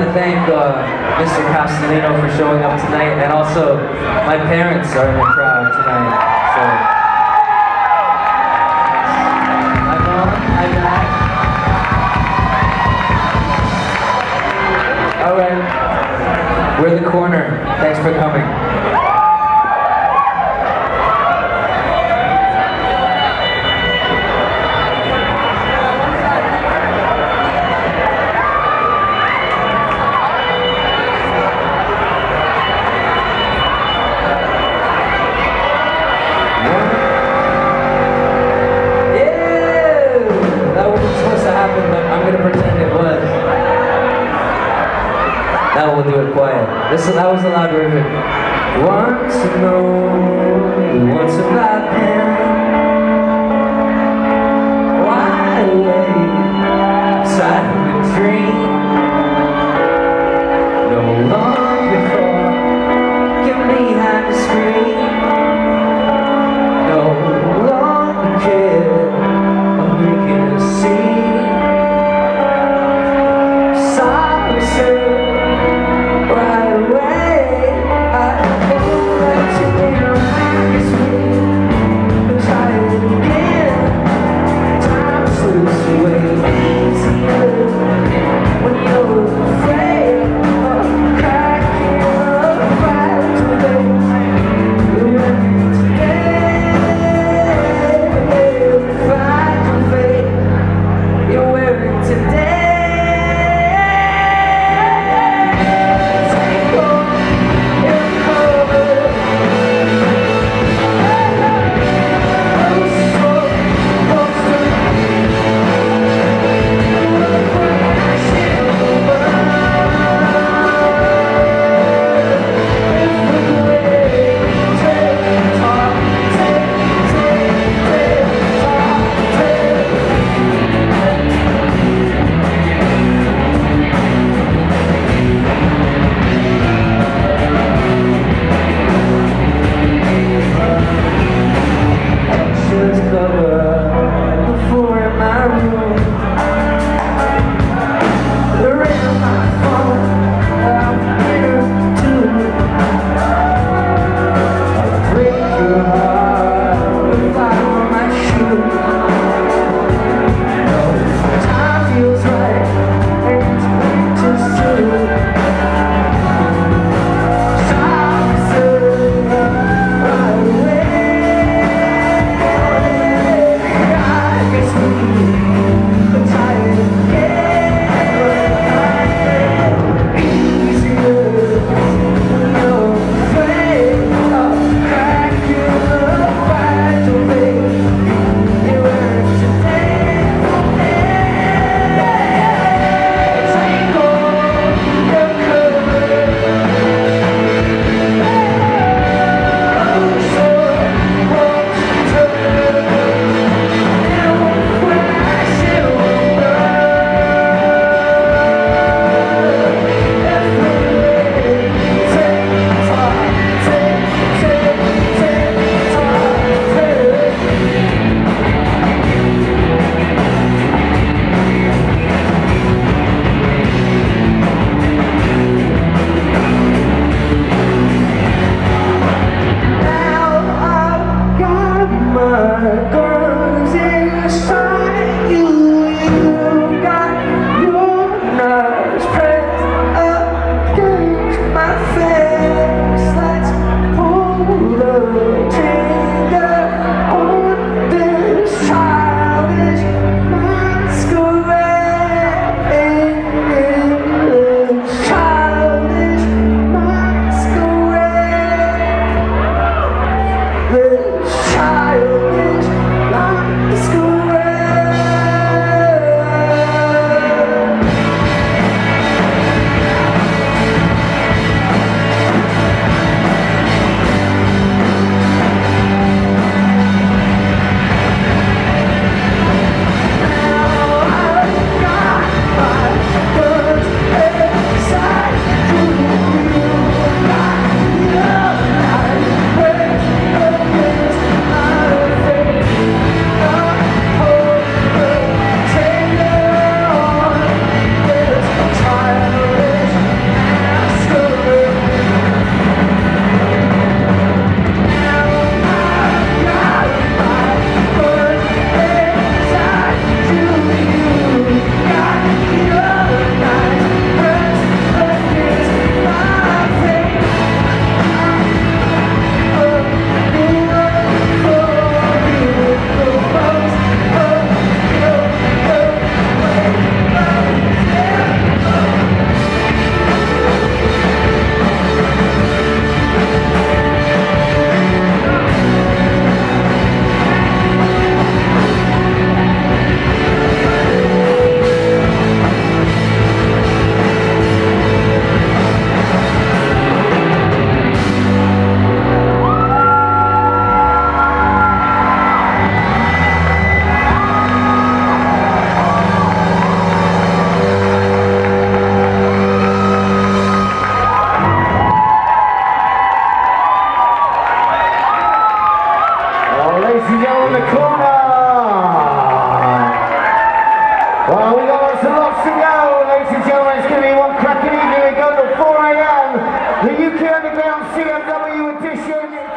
to thank Mr. Castellino for showing up tonight, and also my parents are in the crowd tonight. So, hi Mom, hi Dad. All right, we're the corner. Thanks for coming. We'll do it quiet. That was a loud version. Want to know what's about him? Why wait inside of a dream? No long before, get behind the screen. No longer care of making a scene. Sorry, sir. Childish and gentlemen, the corner. Well, we got lots to go, ladies and gentlemen. It's going to be one cracking evening. We go till 4 AM. The UK Underground CMW edition.